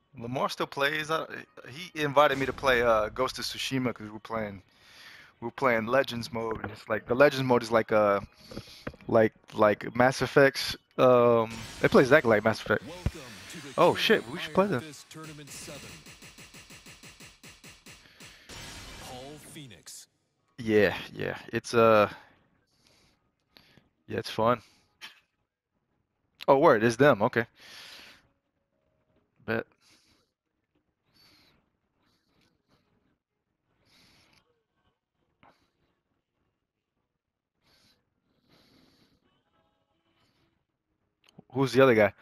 Lamar still plays. He invited me to play Ghost of Tsushima because we were playing Legends mode. It's like the Legends mode is like Mass Effect's. It plays exactly like Mass Effect. Welcome to the Oh King of shit, we should play Iron then. Fist Tournament 7. Paul Phoenix. Yeah, yeah. It's yeah, it's fun. Oh word, it's them. Okay, bet. Who's the other guy?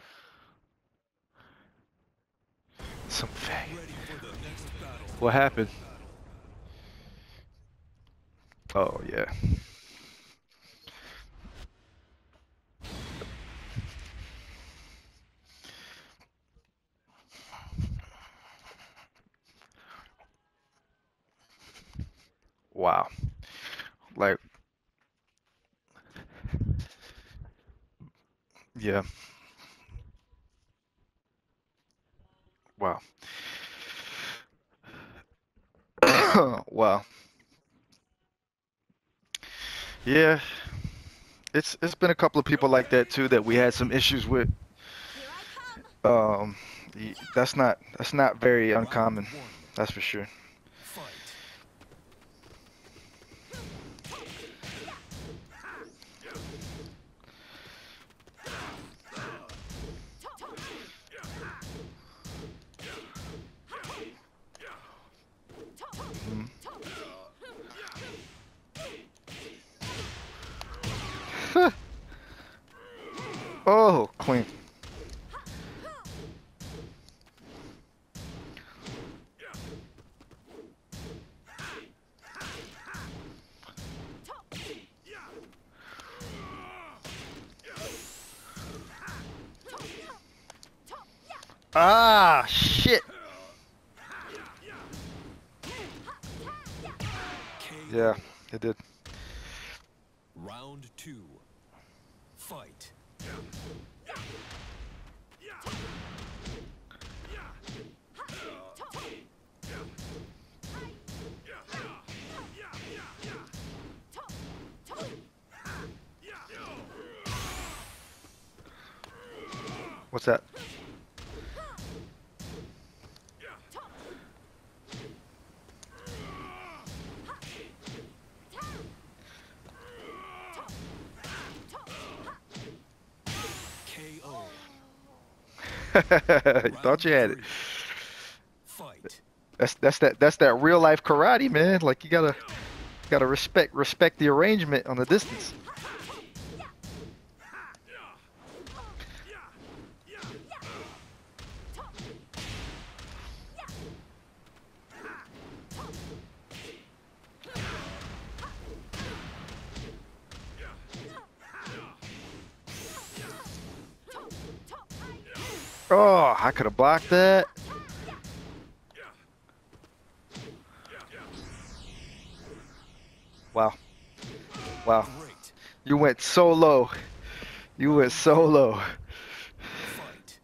Some Get fag. ready for the next battle. What happened? Oh yeah. Wow. Like yeah. Wow. Wow. Yeah. It's been a couple of people like that too that we had some issues with. Here I come. Um, that's not very Round uncommon. 1. That's for sure. Fight. Mhm. Oh, clean. Ah, shit. Yeah, KO. it did. Round 2. Fight. What's that? KO. You thought Round you had it. 3. Fight. That's that real life karate, man. Like you gotta respect the arrangement on the distance. Oh, I could have blocked that. Wow, wow. Great. You went so low. You went Round so 4. low. Fight.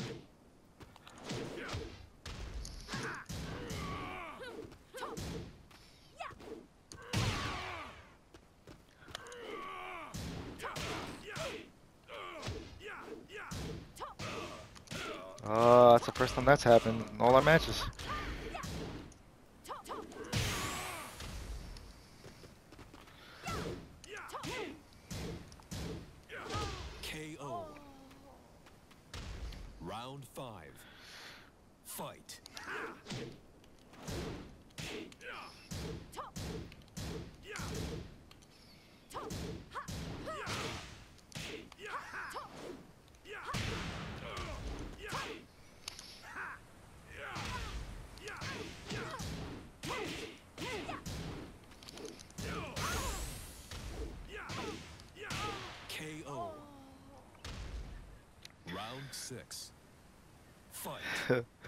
That's the first time that's happened in all our matches. KO. Round 5. Fight. KO. Round 6. Fight.